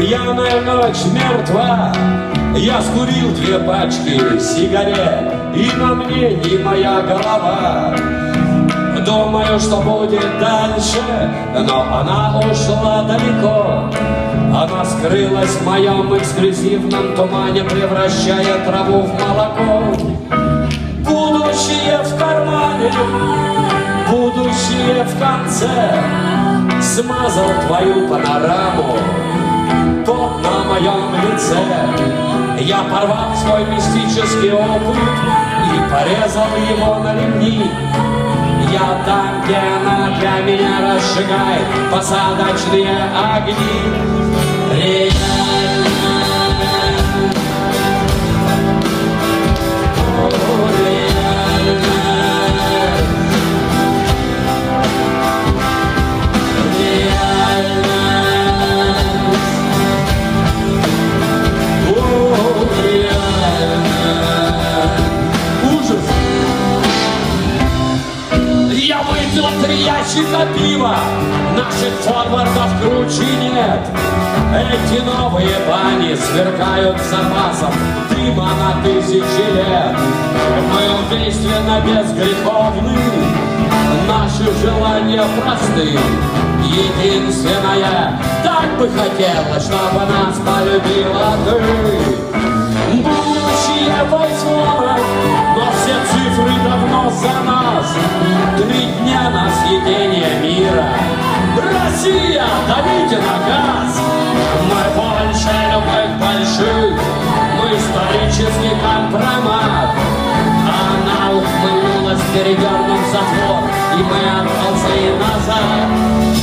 Пьяная ночь мертва, я скурил 2 пачки сигарет, и на мне не моя голова. Думаю, что будет дальше, но она ушла далеко. Она скрылась в моем эксклюзивном тумане, превращая траву в молоко. Будущее в кармане, будущее в конце. Смазал твою панораму, пот на моем лице. Я порвал свой мистический опыт и порезал его на ремни. Я там, где она для меня разжигает посадочные огни. Я выпил 3 ящика пива, наших форвардов круче нет. Эти новые бани сверкают запасом дыма на 1000 лет. Мы убийственно безгреховны, наши желания просты. Единственное, так бы хотелось, чтобы нас полюбила ты. Будущее в айфонах, но все цифры давно за нас. 3 дня на съедение мира. Россия, давите на газ. Мы больше любых больших, мы исторический компромат. Она ухмыльнулась, перевернув затвор, и мы отползли назад.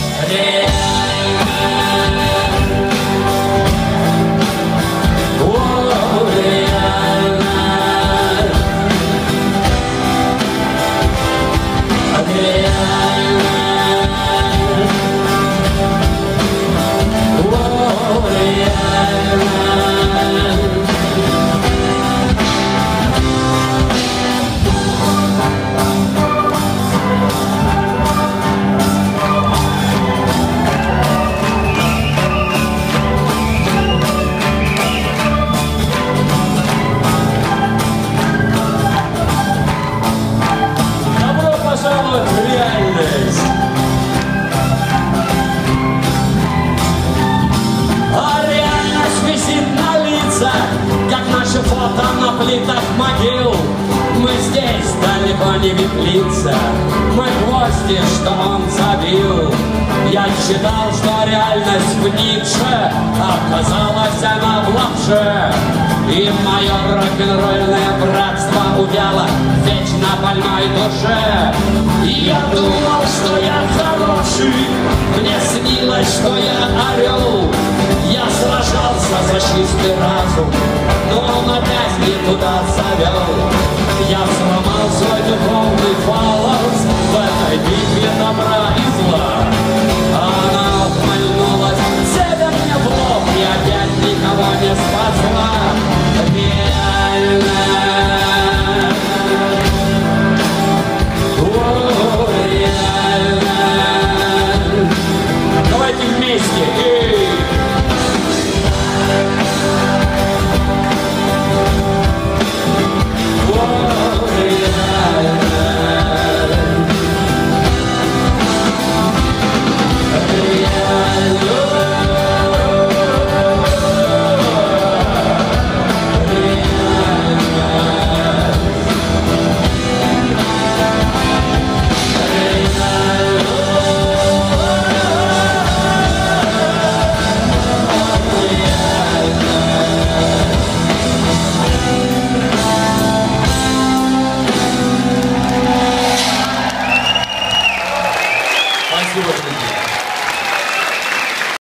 Фото на плитах могил. Мы здесь далеко не ветлица, мы гвозди, что он забил. Я считал, что реальность в Ницше, оказалась она в лапше. И мое рок-н-ролльное братство увяло в вечно больной душе. Я думал, что я хороший, мне снилось, что я орел. Я сражался за чистый рай.